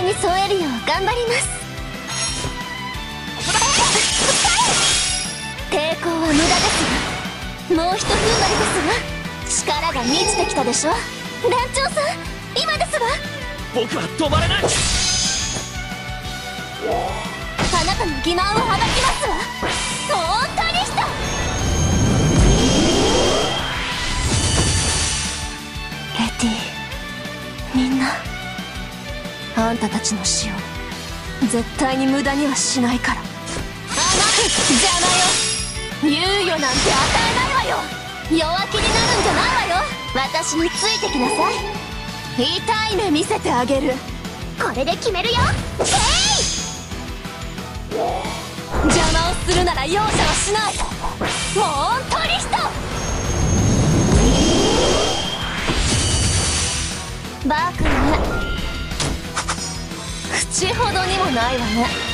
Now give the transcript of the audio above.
に添えるよう頑張ります。抵抗は無駄ですが、もうひと踏ん張りですわ。力が満ちてきたでしょ。団長さん、今ですわ。 僕は止まれない。 あなたの欺瞞をはばきますわ。本当にした。レティ、みんな、あんたたちの死を絶対に無駄にはしないから。邪魔よ。猶予なんて与えないわよ。弱気になるんじゃないわよ。私についてきなさい。痛い目見せてあげる。これで決めるよ。邪魔をするなら容赦はしない。モントリスト。バカね。口ほどにもないわね。